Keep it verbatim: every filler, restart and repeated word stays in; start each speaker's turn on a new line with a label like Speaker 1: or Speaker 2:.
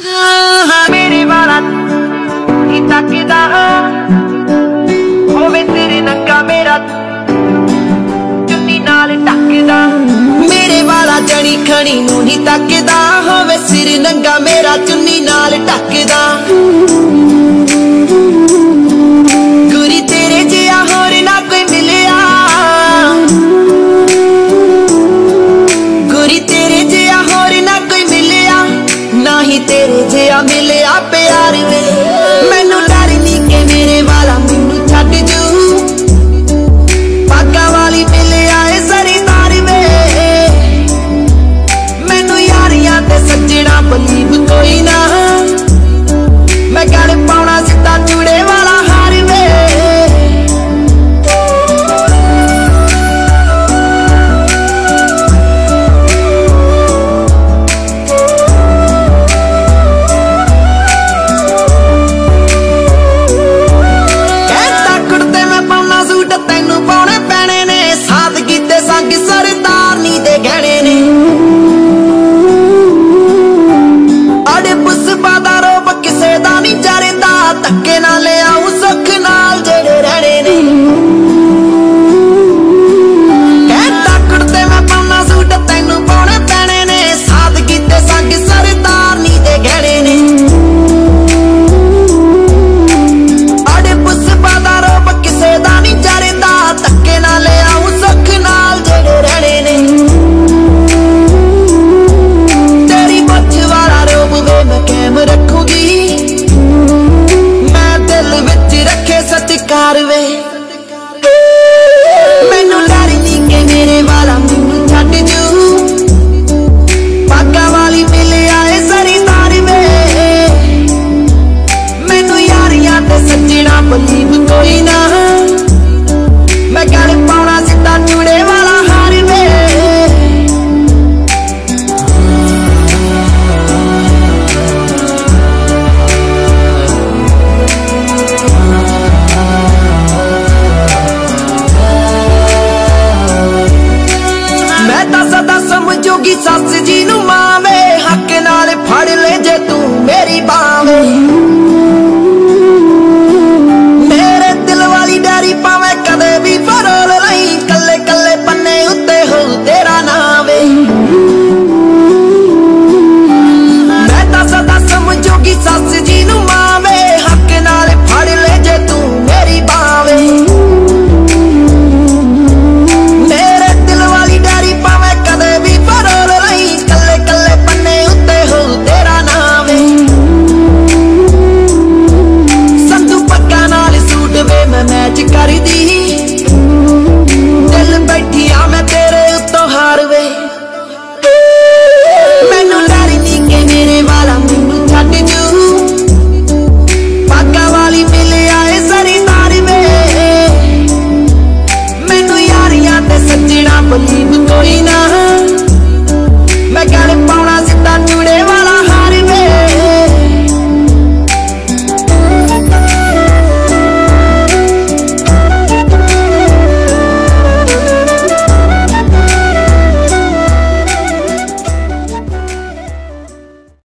Speaker 1: मेरे वाला ही तकदा होवे तेरे नंगा मेरा चुन्नी नाल टकदा। मेरे वाला जनी खनी नूं ही तकदा होवे सिर नंगा मेरा चुन्नी नाल टकदा। गुरी तेरे जिहा होर ना कोई मिलिया, गुरी तेरे जिहा होर ना कोई मिलिया, ना ही तेरे जिहा मिलिया प्यार वे मैनू